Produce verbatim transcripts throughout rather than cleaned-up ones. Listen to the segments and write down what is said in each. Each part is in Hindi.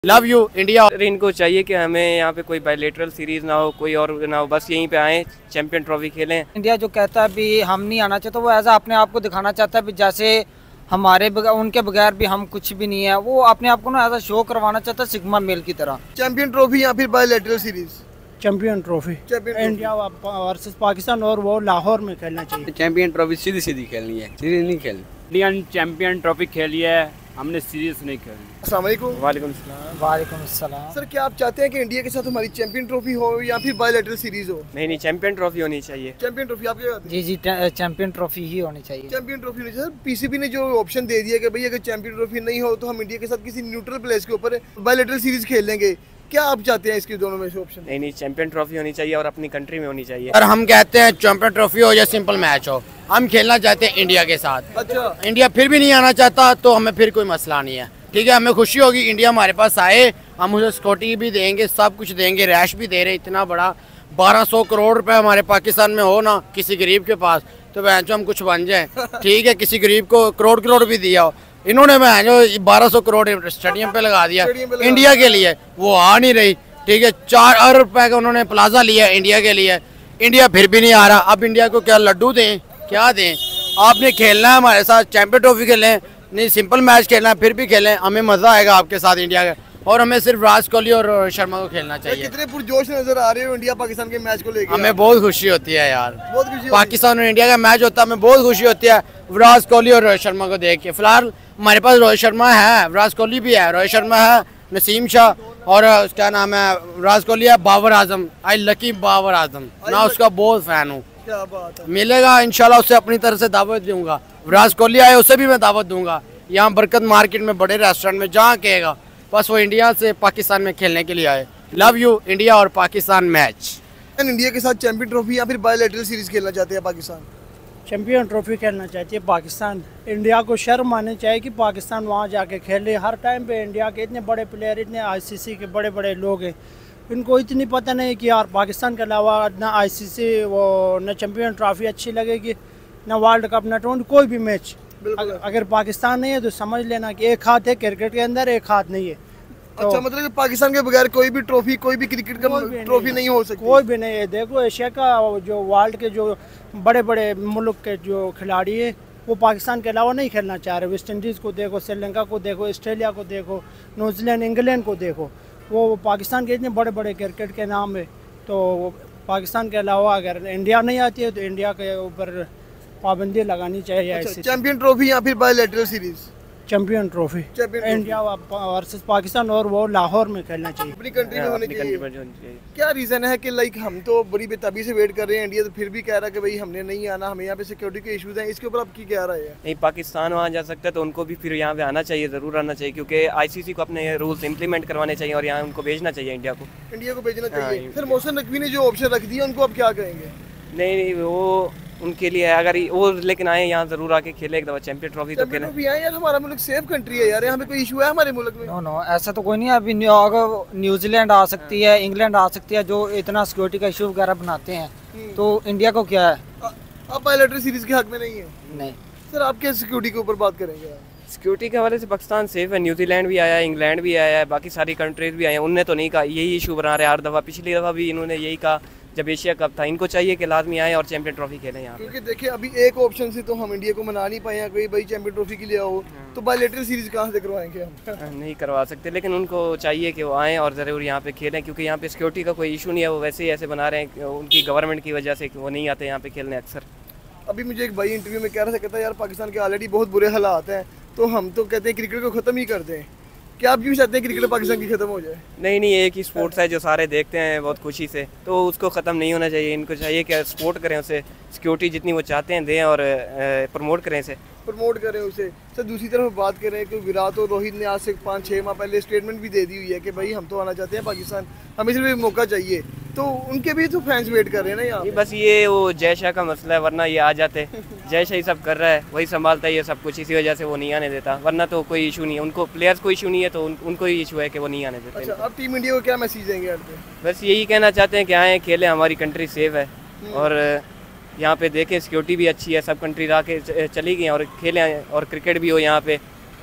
Love you India. इनको चाहिए कि हमें यहाँ पे कोई बायलैटरल सीरीज ना हो, कोई और ना हो, बस यहीं पे आए, चैंपियन ट्रॉफी खेलें। इंडिया जो कहता है भी हम नहीं आना चाहते, वो ऐसा अपने आप को दिखाना चाहता है भी जैसे हमारे बगैर, उनके बगैर भी हम कुछ भी नहीं है। वो अपने आप को ना ऐसा शो करवाना चाहता है सिग्मा मेल की तरह। चैंपियन ट्रॉफी या फिर bilateral series? Champion trophy India versus Pakistan, और वो लाहौर में खेलना चाहिए। चैंपियन ट्रॉफी सीधी सीधी खेलनी है, सीरीज नहीं खेलनी। इंडियन चैंपियन ट्रॉफी खेली है हमने, सीरीज नहीं खेली। अस्सलाम वालेकुम। वालेकुम सलाम। वालेकुम सलाम। सर, क्या आप चाहते हैं कि इंडिया के साथ हमारी चैंपियन ट्रॉफी हो या फिर बायलैटरल सीरीज हो? नहीं नहीं, चैंपियन ट्रॉफी होनी चाहिए। चैंपियन ट्रॉफी आप क्या? जी जी, चैंपियन ट्रॉफी ही होनी चाहिए। चैंपियन ट्रॉफी होनी चाहिए। सर, पीसीबी ने जो ऑप्शन दे दिया कि भाई अगर चैंपियन ट्रॉफी नहीं हो तो हम इंडिया के साथ किसी न्यूट्रल प्लेस के ऊपर बायलैटरल सीरीज खेल लेंगे। क्या आप चाहते हैं इसके दोनों में से ऑप्शन? नहीं नहीं, चैंपियन ट्रॉफी होनी चाहिए और अपनी कंट्री में होनी चाहिए। और हम कहते हैं चैंपियन ट्रॉफी हो या सिंपल मैच हो, हम खेलना चाहते हैं इंडिया के साथ। अच्छा, इंडिया फिर भी नहीं आना चाहता तो हमें फिर कोई मसला नहीं है, ठीक है। हमें खुशी होगी इंडिया हमारे पास आए, हम उसे सिक्योरिटी भी देंगे, सब कुछ देंगे, रैश भी दे रहे। इतना बड़ा बारह सौ करोड़ रुपए हमारे पाकिस्तान में हो ना किसी गरीब के पास, तो वह जो हम कुछ बन जाए, ठीक है। किसी गरीब को करोड़ करोड़ भी दिया हो, इन्होंने वह जो बारह सौ करोड़ स्टेडियम पे लगा दिया इंडिया के लिए, वो आ नहीं रही, ठीक है। चार अरब रुपए का उन्होंने प्लाजा लिया इंडिया के लिए, इंडिया फिर भी नहीं आ रहा। अब इंडिया को क्या लड्डू दें, क्या दें? आपने खेलना है हमारे साथ, चैंपियन ट्रॉफी खेलें, नहीं सिंपल मैच खेलना है फिर भी खेलें, हमें मजा आएगा आपके साथ इंडिया का। और हमें सिर्फ विराट कोहली और शर्मा को खेलना चाहिए। कितने पुरजोश नजर आ रहे हो इंडिया पाकिस्तान के मैच को लेकर? हमें बहुत खुशी होती है यार, बहुत खुशी। पाकिस्तान और इंडिया का मैच होता है, हमें बहुत खुशी होती है विराट कोहली और रोहित शर्मा को देख के। फिलहाल हमारे पास रोहित शर्मा है, विराट कोहली भी है, रोहित शर्मा है, नसीम शाह और उसका नाम है विराट कोहली है, बाबर आजम। आई लकी बाबर आजम, मैं उसका बहुत फैन हूँ। क्या बात है। मिलेगा इंशाल्लाह, उससे अपनी तरफ से दावत दूंगा। विराट कोहली आए उसे भी मैं दावत दूंगा, यहाँ बरकत मार्केट में बड़े रेस्टोरेंट में जहाँ कहेगा, बस वो इंडिया से पाकिस्तान में खेलने के लिए आए। लव यू इंडिया और पाकिस्तान मैच। इंडिया के साथ चैंपियन ट्रॉफी या फिर बायलैटरल सीरीज खेलना चाहते हैं पाकिस्तान? चैंपियन ट्रॉफी खेलना चाहती है पाकिस्तान। इंडिया को शर्म आनी चाहिए कि पाकिस्तान वहाँ जाके खेले। हर टाइम पे इंडिया के इतने बड़े प्लेयर, इतने आईसीसी के बड़े बड़े लोग हैं, इनको इतनी पता नहीं कि यार पाकिस्तान के अलावा ना आईसीसी वो न चैंपियन ट्रॉफी अच्छी लगेगी, ना वर्ल्ड कप, ना ट्वेंटी कोई भी मैच। अगर, अगर पाकिस्तान नहीं है तो समझ लेना कि एक हाथ है क्रिकेट के अंदर, एक हाथ नहीं है। तो अच्छा, मतलब कि पाकिस्तान के बगैर कोई भी ट्रॉफी, कोई भी क्रिकेट का ट्रॉफी नहीं हो सकती? कोई भी नहीं है। देखो एशिया का जो वर्ल्ड के जो बड़े बड़े मुल्क के जो खिलाड़ी हैं वो पाकिस्तान के अलावा नहीं खेलना चाह रहे। वेस्ट इंडीज़ को देखो, श्रीलंका को देखो, ऑस्ट्रेलिया को देखो, न्यूजीलैंड, इंग्लैंड को देखो, वो पाकिस्तान के इतने बड़े बड़े क्रिकेट के नाम है। तो पाकिस्तान के अलावा अगर इंडिया नहीं आती है तो इंडिया के ऊपर पाबंदी लगानी चाहिए। अच्छा, चैंपियन ट्रॉफी या फिर bilateral series? Champion trophy India versus Pakistan, और वो लाहौर में खेलना चाहिए, अपनी कंट्री में होने चाहिए। क्या रीजन है कि लाइक हम तो बड़ी बेताबी से वेट कर रहे हैं, इंडिया तो फिर भी कह रहा है कि भाई हमने नहीं आना, हमें यहाँ पे सिक्योरिटी के इश्यूज हैं, इसके ऊपर आपकी क्या राय है? नहीं, पाकिस्तान वहाँ जा सकता है तो उनको भी फिर यहाँ पे आना चाहिए, जरूर आना चाहिए, क्योंकि आईसीसी को अपने रूल्स इंप्लीमेंट करवाने चाहिए और यहाँ उनको भेजना चाहिए, इंडिया को इंडिया को भेजना चाहिए। फिर मोहसिन नकवी ने जो ऑप्शन रख दिया उनको आप क्या कहेंगे? नहीं नहीं, वो उनके लिए अगर वो लेकिन आए यहाँ जरूर आके खेले एक दफा चैंपियन ट्रॉफी तो खेले। भी आए यार, हमारा मुल्क सेफ कंट्री है यार, यहाँ पे कोई इशू है हमारे मुल्क में? नो नो, ऐसा तो कोई नहीं है। अभी अगर न्यूजीलैंड आ सकती है, इंग्लैंड आ सकती है, जो इतना सिक्योरिटी का इशू वगैरह बनाते हैं, तो इंडिया को क्या है? आप बायलैटरल सीरीज के हक में नहीं है? नहीं सर, आप क्या सिक्योरिटी के ऊपर बात करेंगे? सिक्योरिटी के हवाले से पाकिस्तान सेफ है, न्यूजीलैंड भी आया है, इंग्लैंड भी आया है, बाकी सारी कंट्रीज भी आए हैं, उनने तो नहीं कहा यही इशू बना रहे हर दफ़ा। पिछली दफ़ा भी इन्होंने यही कहा जब एशिया कप था। इनको चाहिए कि लाजमी आए और चैंपियन ट्रॉफी खेलें यहाँ, क्योंकि देखिए अभी एक ऑप्शन से तो हम इंडिया को मना नहीं पाए हैं कोई भाई चैंपियन ट्रॉफी के लिए आओ, तो बायलैटरल सीरीज कहाँ से करवाएंगे हम? नहीं करवा सकते, लेकिन उनको चाहिए कि वो आएँ और ज़रूर यहाँ पे खेलें, क्योंकि यहाँ पे सिक्योरिटी का कोई इशू नहीं है। वो वैसे ही ऐसे बना रहे हैं उनकी गवर्नमेंट की वजह से कि वो नहीं आते यहाँ पे खेलने अक्सर। अभी मुझे एक भाई इंटरव्यू में कह रहा था, कहता है यार पाकिस्तान के ऑलरेडी बहुत बुरे हालात हैं, तो हम तो कहते हैं क्रिकेट को ख़त्म ही कर दें। क्या आप भी चाहते हैं क्रिकेट पाकिस्तान की ख़त्म हो जाए? नहीं नहीं, एक ही स्पोर्ट्स है जो सारे देखते हैं बहुत खुशी से, तो उसको ख़त्म नहीं होना चाहिए। इनको चाहिए कि सपोर्ट करें उसे, सिक्योरिटी जितनी वो चाहते हैं दें और प्रमोट करें इसे, प्रमोट करें उसे। सर, दूसरी तरफ बात करें कि विराट और रोहित ने आज से पाँच छः माह पहले स्टेटमेंट भी दे दी हुई है कि भाई हम तो आना चाहते हैं पाकिस्तान, हमें सिर्फ मौका चाहिए, तो उनके भी तो फैंस वेट कर रहे हैं ना यहाँ। बस ये वो जय शाह का मसला है, वरना ये आ जाते। जय शाह ही सब कर रहा है, वही संभालता है ये सब कुछ, इसी वजह से वो नहीं आने देता, वरना तो कोई इशू नहीं है। उनको प्लेयर्स को इशू नहीं है, तो उन, उनको ही इशू है कि वो नहीं आने देते। अच्छा, आप टीम इंडिया को क्या मैसेज देंगे? बस यही कहना चाहते हैं कि आएँ खेलें, हमारी कंट्री सेफ है और यहाँ पे देखें सिक्योरिटी भी अच्छी है, सब कंट्री आके चली गई और खेलें और क्रिकेट भी हो यहाँ पे,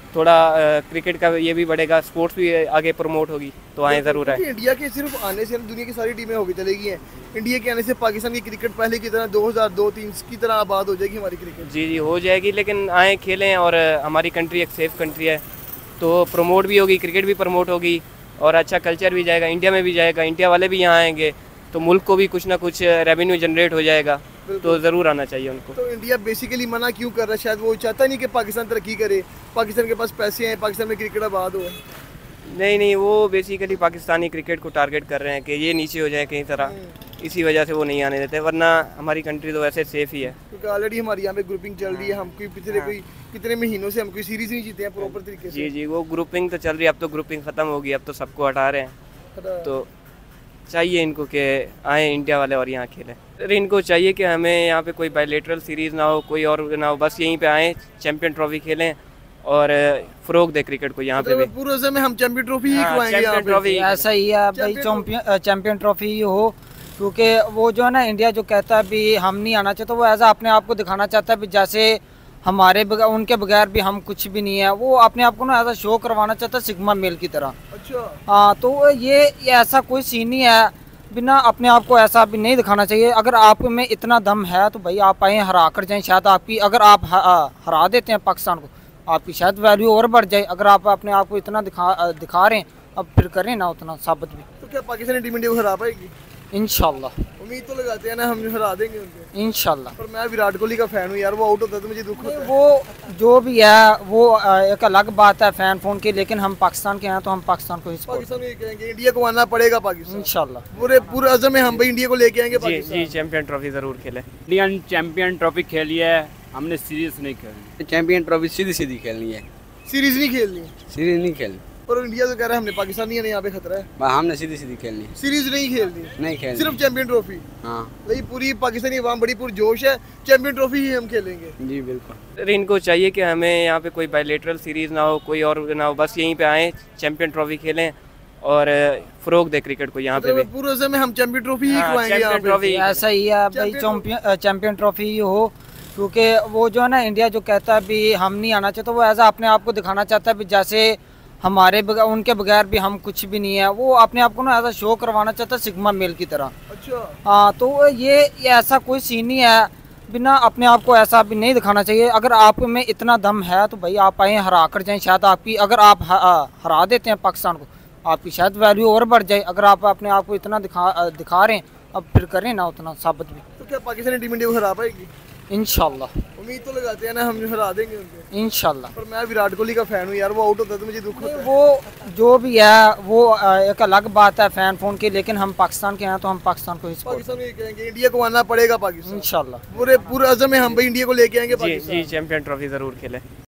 थोड़ा क्रिकेट का ये भी बढ़ेगा, स्पोर्ट्स भी आगे प्रमोट होगी, तो आए ज़रूर आए। इंडिया के सिर्फ आने से दुनिया की सारी टीमें होगी चलेगी हैं। इंडिया के आने से पाकिस्तान की क्रिकेट पहले की तरह दो हज़ार दो तीन की तरह आबाद हो जाएगी हमारी क्रिकेट। जी जी हो जाएगी, लेकिन आए खेलें, और हमारी कंट्री एक सेफ कंट्री है, तो प्रमोट भी होगी, क्रिकेट भी प्रमोट होगी, और अच्छा कल्चर भी जाएगा, इंडिया में भी जाएगा, इंडिया वाले भी यहाँ आएंगे, तो मुल्क को भी कुछ ना कुछ रेवेन्यू जनरेट हो जाएगा, तो ज़रूर आना चाहिए उनको। तो इंडिया बेसिकली मना क्यों कर रहा है? शायद वो चाहता नहीं कि पाकिस्तान तरक्की करे, पाकिस्तान के पास पैसे हैं, पाकिस्तान में क्रिकेट आबाद हो। नहीं नहीं, वो बेसिकली पाकिस्तानी क्रिकेट को टारगेट कर रहे हैं कि ये नीचे हो जाए कहीं तरह, इसी वजह से वो नहीं आने देते, वरना हमारी कंट्री तो वैसे सेफ ही है। क्योंकि ऑलरेडी हमारी यहाँ पे ग्रुपिंग चल रही है, हम कोई पिछले कोई कितने महीनों से हम कोई सीरीज नहीं जीते हैं प्रॉपर तरीके से। जी जी वो ग्रुपिंग तो चल रही है, अब तो ग्रुपिंग ख़त्म होगी, अब तो सबको हटा रहे हैं, तो चाहिए इनको कि आए इंडिया वाले और यहाँ खेलें। अरे इनको चाहिए कि हमें यहाँ पे कोई बायलैटरल सीरीज़ ना हो, कोई और ना हो, बस यहीं पे आए, चैंपियन ट्रॉफी खेलें और फ़रोग दे क्रिकेट को यहाँ पे भी। पूरे में हम चैंपियन ट्रॉफी ही हाँ, खिलाएंगे यहाँ पे। ऐसा ही है भाई, चैंपियन चैंपियन ट्रॉफी ही हो, क्योंकि वो जो है ना इंडिया जो कहता है भी हम नहीं आना चाहते, वो ऐसा अपने आप को दिखाना चाहता है भी जैसे हमारे बगैर, उनके बगैर भी हम कुछ भी नहीं है, वो अपने आप को ना ऐसा शो करवाना चाहता है सिग्मा मेल की तरह। अच्छा हाँ, तो ये, ये ऐसा कोई सीन नहीं है, बिना अपने आप को ऐसा भी नहीं दिखाना चाहिए। अगर आप में इतना दम है तो भाई आप आए, हरा कर जाएं, शायद आपकी, अगर आप हरा देते हैं पाकिस्तान को, आपकी शायद वैल्यू और बढ़ जाए। अगर आप अपने आप को इतना दिखा दिखा रहे हैं, अब फिर करें ना उतना साबित भी। तो क्या पाकिस्तानी टीम इंडिया को हरा पाएगी? इंशाल्लाह, उम्मीद तो लगाते हैं ना हम हरा देंगे उनको इंशाल्लाह। पर मैं विराट कोहली का फैन हूँ यार, वो आउट होता है तो मुझे दुख होता है। वो जो भी है वो एक अलग बात है फैन फोन की, लेकिन हम पाकिस्तान के हैं तो हम पाकिस्तान को ही सपोर्ट पाकिस्तान को कहेंगे, इंडिया को आना पड़ेगा पाकिस्तान इंशाल्लाह। पूरे पूरे अज़म में हम भाई इंडिया को लेके आएंगे जी पाकिस्तान। जी चैंपियन ट्रॉफी ज़रूर खेलें। इंडियन चैंपियन ट्रॉफी खेली है हमने, सीरीज नहीं खेली। चैंपियन ट्रॉफी सीधी सीधी खेलनी है, सीरीज नहीं खेलनी, सीरीज नहीं खेलनी, और इंडिया तो कह रहा है हमने पाकिस्तान नहीं आने, यहाँ पे खतरा है। बस हमने सीधी सीधी खेलनी है, सीरीज नहीं खेलनी, नहीं खेलनी सिर्फ चैंपियन ट्रॉफी। हाँ भाई पूरी पाकिस्तानी अवाम बड़ी पुरजोश है, चैंपियन ट्रॉफी ही हम खेलेंगे। जी बिल्कुल। अरे इनको चाहिए कि हमें यहाँ पे कोई बायलैटरल सीरीज़ ना हो, कोई और ना हो, बस यहीं पे आए, चैंपियन ट्रॉफी खेलें और फ़रोग दे क्रिकेट को यहाँ पे भी। पूरे अज़म में हम चैंपियन ट्रॉफी ही हाँ, खिलाएंगे यहाँ चैंपियन पे। ट्रॉफी। ऐसा ही है भाई, चैंपियन चैंपियन ट्रॉफी ही हो, क्योंकि वो जो है ना इंडिया जो कहता है भी हम नहीं आना चाहते, वो ऐसा अपने आप को दिखाना चाहता है भी जैसे हमारे बगैर, उनके बगैर भी हम कुछ भी नहीं है, वो अपने आप को ना ऐसा शो करवाना चाहता है सिग्मा मेल की तरह। अच्छा हाँ, तो ये, ये ऐसा कोई सीन नहीं है, बिना अपने आप को ऐसा भी नहीं दिखाना चाहिए। अगर आप में इतना दम है तो भाई आप आए, हरा कर जाएं, शायद आपकी, अगर आप हरा देते हैं पाकिस्तान को, आपकी शायद वैल्यू और बढ़ जाए। अगर आप अपने आप को इतना दिखा दिखा रहे हैं, अब फिर करें ना उतना साबित भी। तो क्या पाकिस्तानी टीम इंडिया को हरा पाएगी? इंशाल्लाह, उम्मीद तो लगाते हैं ना हम हरा देंगे उनको। इंशाल्लाह। पर मैं विराट कोहली का फैन हूँ यार, वो आउट होता है तो मुझे दुख होता है। वो जो भी है वो एक अलग बात है फैन फोन की, लेकिन हम पाकिस्तान के हैं तो हम पाकिस्तान को ही सपोर्ट पाकिस्तान को कहेंगे, इंडिया को आना पड़ेगा पाकिस्तान। इंशाल्लाह। पूरे पूरे अज़म में हम भाई इंडिया को लेके आएंगे जी पाकिस्तान। जी चैंपियन ट्रॉफी ज़रूर खेलें।